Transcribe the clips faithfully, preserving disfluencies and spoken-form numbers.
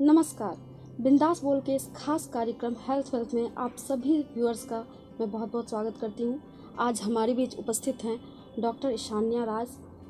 नमस्कार। बिंदास बोल के इस खास कार्यक्रम हेल्थ वेल्थ में आप सभी व्यूअर्स का मैं बहुत बहुत स्वागत करती हूँ। आज हमारे बीच उपस्थित हैं डॉक्टर ईशान्या राज,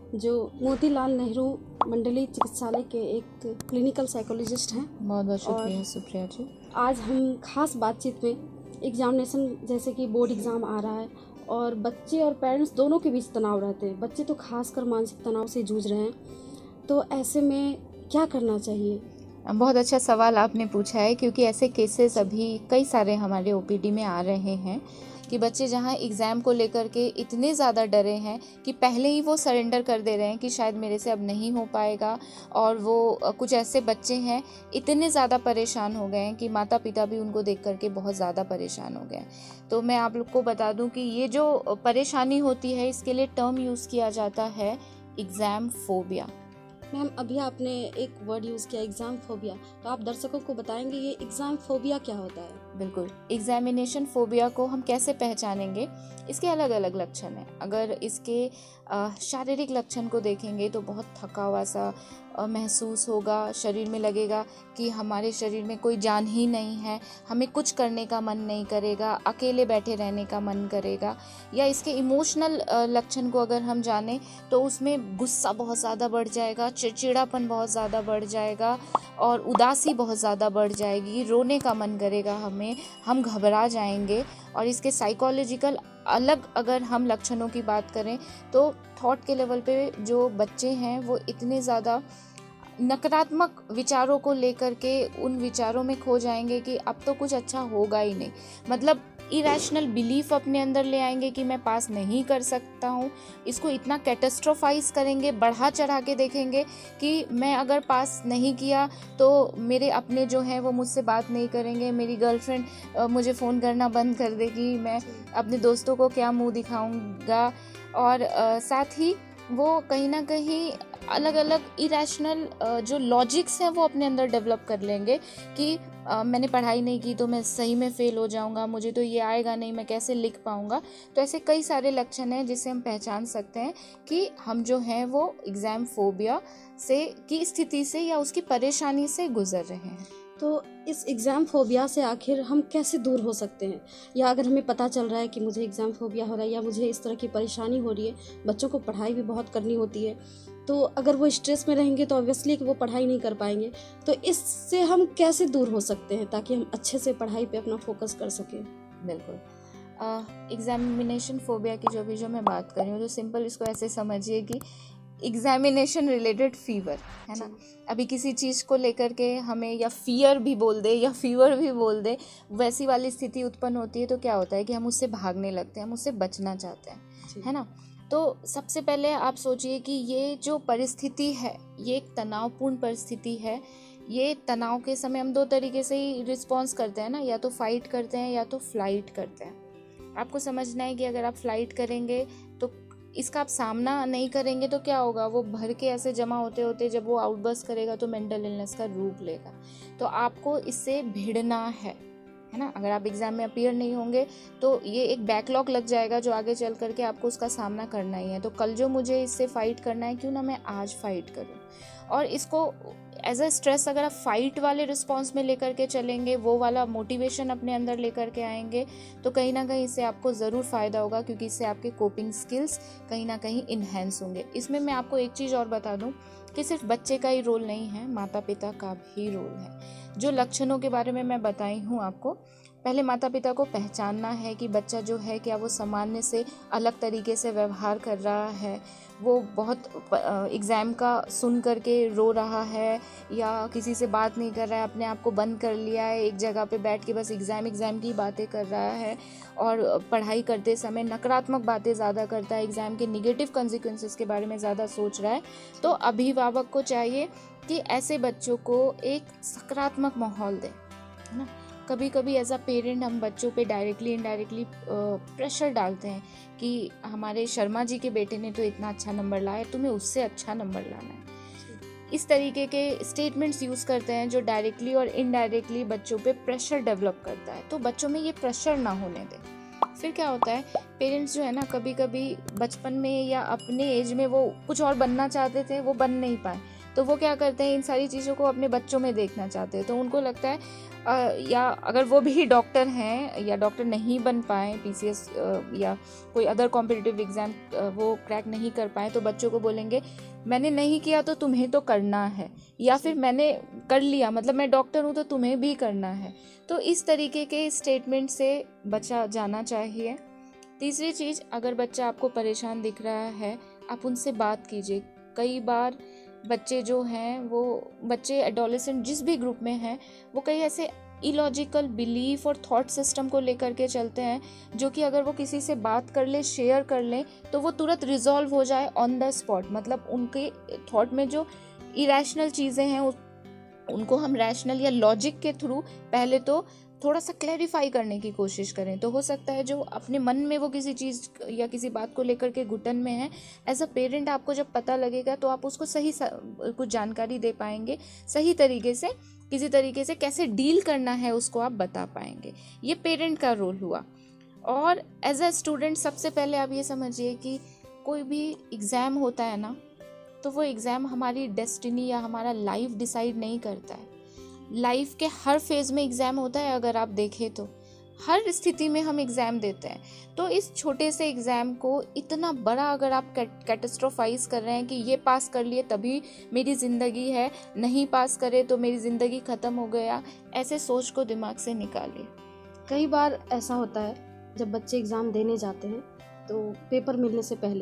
जो मोतीलाल नेहरू मंडलीय चिकित्सालय के एक क्लिनिकल साइकोलॉजिस्ट हैं। बहुत बहुत शुक्रिया सुप्रिया जी। आज हम खास बातचीत में एग्जामिनेशन, जैसे कि बोर्ड एग्ज़ाम आ रहा है और बच्चे और पेरेंट्स दोनों के बीच तनाव रहते हैं। बच्चे तो खासकर मानसिक तनाव से जूझ रहे हैं, तो ऐसे में क्या करना चाहिए? बहुत अच्छा सवाल आपने पूछा है, क्योंकि ऐसे केसेस अभी कई सारे हमारे ओपीडी में आ रहे हैं कि बच्चे जहां एग्ज़ाम को लेकर के इतने ज़्यादा डरे हैं कि पहले ही वो सरेंडर कर दे रहे हैं कि शायद मेरे से अब नहीं हो पाएगा। और वो कुछ ऐसे बच्चे हैं इतने ज़्यादा परेशान हो गए हैं कि माता पिता भी उनको देख करके बहुत ज़्यादा परेशान हो गए। तो मैं आप लोग को बता दूं कि ये जो परेशानी होती है इसके लिए टर्म यूज़ किया जाता है एग्ज़ाम फोबिया। मैम, अभी आपने एक वर्ड यूज़ किया एग्ज़ाम फोबिया, तो आप दर्शकों को बताएंगे ये एग्ज़ाम फोबिया क्या होता है? बिल्कुल। एग्जामिनेशन फोबिया को हम कैसे पहचानेंगे? इसके अलग अलग लक्षण हैं। अगर इसके शारीरिक लक्षण को देखेंगे तो बहुत थका हुआ सा महसूस होगा, शरीर में लगेगा कि हमारे शरीर में कोई जान ही नहीं है, हमें कुछ करने का मन नहीं करेगा, अकेले बैठे रहने का मन करेगा। या इसके इमोशनल लक्षण को अगर हम जानें तो उसमें गुस्सा बहुत ज़्यादा बढ़ जाएगा, चिड़चिड़ापन बहुत ज़्यादा बढ़ जाएगा और उदासी बहुत ज़्यादा बढ़ जाएगी, रोने का मन करेगा हमें, हम घबरा जाएंगे। और इसके साइकोलॉजिकल अलग अगर हम लक्षणों की बात करें तो थॉट के लेवल पे जो बच्चे हैं वो इतने ज़्यादा नकारात्मक विचारों को लेकर के उन विचारों में खो जाएंगे कि अब तो कुछ अच्छा होगा ही नहीं। मतलब इरेशनल बिलीफ अपने अंदर ले आएंगे कि मैं पास नहीं कर सकता हूँ। इसको इतना कैटास्ट्रोफाइज करेंगे, बढ़ा चढ़ा के देखेंगे कि मैं अगर पास नहीं किया तो मेरे अपने जो हैं वो मुझसे बात नहीं करेंगे, मेरी गर्लफ्रेंड मुझे फ़ोन करना बंद कर देगी, मैं अपने दोस्तों को क्या मुंह दिखाऊंगा। और आ, साथ ही वो कहीं ना कहीं अलग अलग इरेशनल जो लॉजिक्स हैं वो अपने अंदर डेवलप कर लेंगे कि आ, मैंने पढ़ाई नहीं की तो मैं सही में फ़ेल हो जाऊंगा, मुझे तो ये आएगा नहीं, मैं कैसे लिख पाऊंगा। तो ऐसे कई सारे लक्षण हैं जिससे हम पहचान सकते हैं कि हम जो हैं वो एग्ज़ाम फोबिया से की स्थिति से या उसकी परेशानी से गुजर रहे हैं। तो इस एग्ज़ाम फोबिया से आखिर हम कैसे दूर हो सकते हैं? या अगर हमें पता चल रहा है कि मुझे एग्ज़ाम फोबिया हो रहा है या मुझे इस तरह की परेशानी हो रही है, बच्चों को पढ़ाई भी बहुत करनी होती है, तो अगर वो स्ट्रेस में रहेंगे तो ऑब्वियसली कि वो पढ़ाई नहीं कर पाएंगे। तो इससे हम कैसे दूर हो सकते हैं ताकि हम अच्छे से पढ़ाई पे अपना फोकस कर सकें? बिल्कुल। एग्जामिनेशन फोबिया की जो भी जो मैं बात कर रही हूँ, तो सिंपल इसको ऐसे समझिए कि एग्जामिनेशन रिलेटेड फीवर है ना। अभी किसी चीज़ को लेकर के हमें या फियर भी बोल दे या फीवर भी बोल दे, वैसी वाली स्थिति उत्पन्न होती है तो क्या होता है कि हम उससे भागने लगते हैं, हम उससे बचना चाहते हैं, है ना। तो सबसे पहले आप सोचिए कि ये जो परिस्थिति है ये एक तनावपूर्ण परिस्थिति है। ये तनाव के समय हम दो तरीके से ही रिस्पॉन्स करते हैं ना, या तो फाइट करते हैं या तो फ्लाइट करते हैं। आपको समझना है कि अगर आप फ्लाइट करेंगे तो इसका आप सामना नहीं करेंगे तो क्या होगा, वो भर के ऐसे जमा होते होते जब वो आउटबर्स्ट करेगा तो मेंटल इलनेस का रूप लेगा। तो आपको इससे भिड़ना है है ना। अगर आप एग्जाम में अपीयर नहीं होंगे तो ये एक बैकलॉग लग जाएगा जो आगे चल करके आपको उसका सामना करना ही है। तो कल जो मुझे इससे फाइट करना है, क्यों ना मैं आज फाइट करूं। और इसको एज अ स्ट्रेस अगर आप फाइट वाले रिस्पॉन्स में लेकर के चलेंगे, वो वाला मोटिवेशन अपने अंदर लेकर के आएंगे, तो कहीं ना कहीं इससे आपको ज़रूर फ़ायदा होगा, क्योंकि इससे आपके कोपिंग स्किल्स कहीं ना कहीं इन्हेंस होंगे। इसमें मैं आपको एक चीज़ और बता दूं कि सिर्फ बच्चे का ही रोल नहीं है, माता पिता का भी रोल है। जो लक्षणों के बारे में मैं बताई हूँ आपको, पहले माता पिता को पहचानना है कि बच्चा जो है क्या वो सामान्य से अलग तरीके से व्यवहार कर रहा है, वो बहुत एग्ज़ाम का सुन करके रो रहा है या किसी से बात नहीं कर रहा है, अपने आप को बंद कर लिया है, एक जगह पे बैठ के बस एग्ज़ाम एग्ज़ाम की बातें कर रहा है और पढ़ाई करते समय नकारात्मक बातें ज़्यादा करता है, एग्ज़ाम के निगेटिव कॉन्सिक्वेंसेस के बारे में ज़्यादा सोच रहा है। तो अभिभावक को चाहिए कि ऐसे बच्चों को एक सकारात्मक माहौल दें, है ना। कभी कभी एज अ पेरेंट हम बच्चों पे डायरेक्टली इनडायरेक्टली प्रेशर डालते हैं कि हमारे शर्मा जी के बेटे ने तो इतना अच्छा नंबर लाया, तुम्हें उससे अच्छा नंबर लाना है। इस तरीके के स्टेटमेंट्स यूज़ करते हैं जो डायरेक्टली और इनडायरेक्टली बच्चों पे प्रेशर डेवलप करता है। तो बच्चों में ये प्रेशर ना होने दें। फिर क्या होता है, पेरेंट्स जो है ना, कभी कभी बचपन में या अपने एज में वो कुछ और बनना चाहते थे, वो बन नहीं पाए, तो वो क्या करते हैं, इन सारी चीज़ों को अपने बच्चों में देखना चाहते हैं। तो उनको लगता है आ, या अगर वो भी डॉक्टर हैं या डॉक्टर नहीं बन पाए, पीसीएस या कोई अदर कॉम्पिटिटिव एग्ज़ाम वो क्रैक नहीं कर पाए, तो बच्चों को बोलेंगे मैंने नहीं किया तो तुम्हें तो करना है, या फिर मैंने कर लिया मतलब मैं डॉक्टर हूँ तो तुम्हें भी करना है। तो इस तरीके के स्टेटमेंट से बचा जाना चाहिए। तीसरी चीज़, अगर बच्चा आपको परेशान दिख रहा है, आप उनसे बात कीजिए। कई बार बच्चे जो हैं वो बच्चे एडोलेसेंट जिस भी ग्रुप में हैं, वो कई ऐसे इलॉजिकल बिलीफ और थॉट सिस्टम को लेकर के चलते हैं जो कि अगर वो किसी से बात कर ले, शेयर कर लें, तो वो तुरंत रिजॉल्व हो जाए ऑन द स्पॉट। मतलब उनके थॉट में जो इरेशनल चीज़ें हैं उनको हम रैशनल या लॉजिक के थ्रू पहले तो थोड़ा सा क्लैरिफाई करने की कोशिश करें। तो हो सकता है जो अपने मन में वो किसी चीज़ या किसी बात को लेकर के घुटन में है, एज अ पेरेंट आपको जब पता लगेगा तो आप उसको सही कुछ जानकारी दे पाएंगे, सही तरीके से किसी तरीके से कैसे डील करना है उसको आप बता पाएंगे। ये पेरेंट का रोल हुआ। और एज अ स्टूडेंट सबसे पहले आप ये समझिए कि कोई भी एग्ज़ाम होता है ना, तो वो एग्ज़ाम हमारी डेस्टिनी या हमारा लाइफ डिसाइड नहीं करता है। लाइफ के हर फेज़ में एग्ज़ाम होता है। अगर आप देखें तो हर स्थिति में हम एग्ज़ाम देते हैं। तो इस छोटे से एग्ज़ाम को इतना बड़ा अगर आप कैटास्ट्रोफाइज कर रहे हैं कि ये पास कर लिए तभी मेरी ज़िंदगी है, नहीं पास करे तो मेरी ज़िंदगी ख़त्म हो गया, ऐसे सोच को दिमाग से निकालिए। कई बार ऐसा होता है जब बच्चे एग्ज़ाम देने जाते हैं तो पेपर मिलने से पहले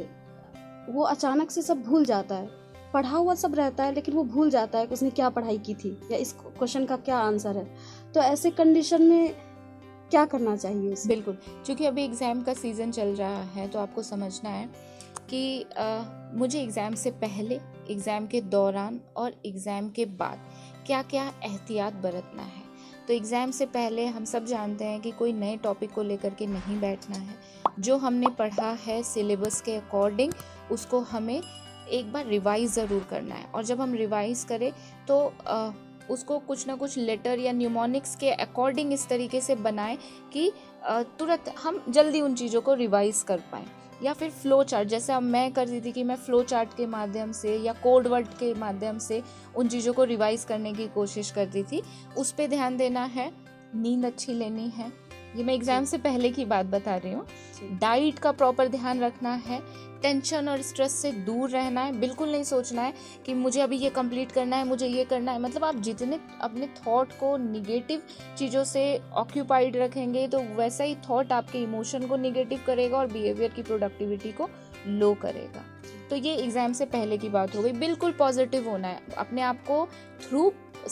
वो अचानक से सब भूल जाता है। पढ़ा हुआ सब रहता है लेकिन वो भूल जाता है कि उसने क्या पढ़ाई की थी या इस क्वेश्चन का क्या आंसर है। तो ऐसे कंडीशन में क्या करना चाहिए उसे? बिल्कुल, क्योंकि अभी एग्ज़ाम का सीज़न चल रहा है तो आपको समझना है कि आ, मुझे एग्ज़ाम से पहले, एग्ज़ाम के दौरान और एग्ज़ाम के बाद क्या क्या एहतियात बरतना है। तो एग्ज़ाम से पहले हम सब जानते हैं कि कोई नए टॉपिक को लेकर के नहीं बैठना है। जो हमने पढ़ा है सिलेबस के अकॉर्डिंग उसको हमें एक बार रिवाइज़ ज़रूर करना है। और जब हम रिवाइज़ करें तो आ, उसको कुछ ना कुछ लेटर या न्यूमोनिक्स के अकॉर्डिंग इस तरीके से बनाएं कि तुरंत हम जल्दी उन चीज़ों को रिवाइज़ कर पाएँ। या फिर फ़्लो चार्ट, जैसे अब मैं करती थी कि मैं फ़्लो चार्ट के माध्यम से या कोड वर्ड के माध्यम से उन चीज़ों को रिवाइज़ करने की कोशिश करती थी। उस पर ध्यान देना है। नींद अच्छी लेनी है, ये मैं एग्ज़ाम से पहले की बात बता रही हूँ। डाइट का प्रॉपर ध्यान रखना है। टेंशन और स्ट्रेस से दूर रहना है। बिल्कुल नहीं सोचना है कि मुझे अभी ये कंप्लीट करना है, मुझे ये करना है। मतलब आप जितने अपने थॉट को निगेटिव चीज़ों से ऑक्यूपाइड रखेंगे तो वैसा ही थॉट आपके इमोशन को निगेटिव करेगा और बिहेवियर की प्रोडक्टिविटी को लो करेगा। तो ये एग्ज़ाम से पहले की बात हो गई। बिल्कुल पॉजिटिव होना है। अपने आप को थ्रू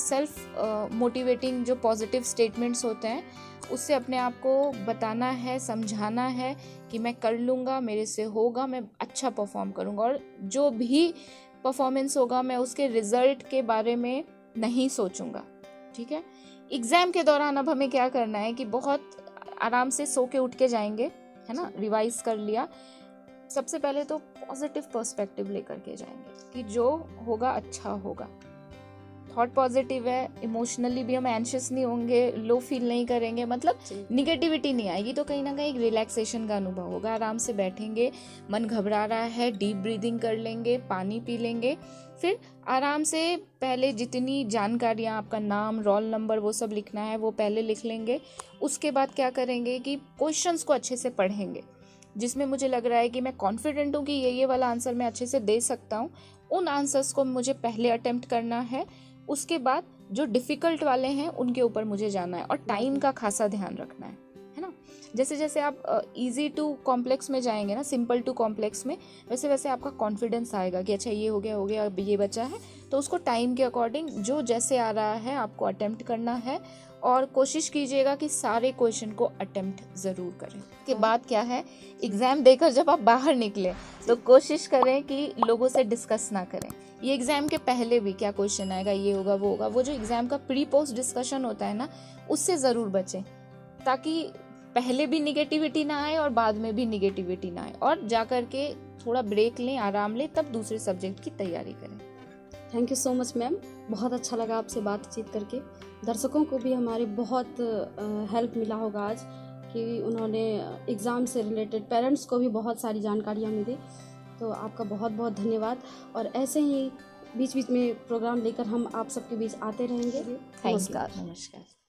सेल्फ मोटिवेटिंग जो पॉजिटिव स्टेटमेंट्स होते हैं उससे अपने आप को बताना है, समझाना है कि मैं कर लूँगा, मेरे से होगा, मैं अच्छा परफॉर्म करूँगा। और जो भी परफॉर्मेंस होगा मैं उसके रिज़ल्ट के बारे में नहीं सोचूंगा। ठीक है। एग्ज़ाम के दौरान अब हमें क्या करना है कि बहुत आराम से सो के उठ के जाएंगे, है ना। रिवाइज कर लिया। सबसे पहले तो पॉजिटिव पर्सपेक्टिव लेकर के जाएंगे कि जो होगा अच्छा होगा। थॉट पॉजिटिव है, इमोशनली भी हम एंशियस नहीं होंगे, लो फील नहीं करेंगे, मतलब निगेटिविटी नहीं आएगी। तो कहीं ना कहीं एक रिलैक्सेशन का अनुभव होगा। आराम से बैठेंगे, मन घबरा रहा है, डीप ब्रीदिंग कर लेंगे, पानी पी लेंगे, फिर आराम से पहले जितनी जानकारियाँ, आपका नाम, रोल नंबर, वो सब लिखना है वो पहले लिख लेंगे। उसके बाद क्या करेंगे कि क्वेश्चंस को अच्छे से पढ़ेंगे। जिसमें मुझे लग रहा है कि मैं कॉन्फिडेंट हूँ कि ये ये वाला आंसर मैं अच्छे से दे सकता हूँ, उन आंसर्स को मुझे पहले अटेम्प्ट करना है। उसके बाद जो डिफ़िकल्ट वाले हैं उनके ऊपर मुझे जाना है और टाइम का खासा ध्यान रखना है, है ना। जैसे जैसे आप इजी टू कॉम्प्लेक्स में जाएंगे ना, सिंपल टू कॉम्प्लेक्स में, वैसे वैसे आपका कॉन्फिडेंस आएगा कि अच्छा ये हो गया हो गया अब ये बचा है। तो उसको टाइम के अकॉर्डिंग जो जैसे आ रहा है आपको अटेम्प्ट करना है और कोशिश कीजिएगा कि सारे क्वेश्चन को अटेम्प्ट ज़रूर करें। के बाद क्या है, एग्ज़ाम देकर जब आप बाहर निकले तो कोशिश करें कि लोगों से डिस्कस ना करें। ये एग्ज़ाम के पहले भी क्या क्वेश्चन आएगा, ये होगा वो होगा, वो जो एग्ज़ाम का प्री पोस्ट डिस्कशन होता है ना, उससे ज़रूर बचें, ताकि पहले भी निगेटिविटी ना आए और बाद में भी निगेटिविटी ना आए। और जा कर के थोड़ा ब्रेक लें, आराम लें, तब दूसरे सब्जेक्ट की तैयारी करें। Thank you so much ma'am, बहुत अच्छा लगा आपसे बातचीत करके। दर्शकों को भी हमारे बहुत हेल्प मिला होगा आज कि उन्होंने एग्ज़ाम से रिलेटेड, पेरेंट्स को भी बहुत सारी जानकारियाँ मिली। तो आपका बहुत बहुत धन्यवाद। और ऐसे ही बीच बीच में प्रोग्राम लेकर हम आप सबके बीच आते रहेंगे। Thank you. नमस्कार। नमस्कार।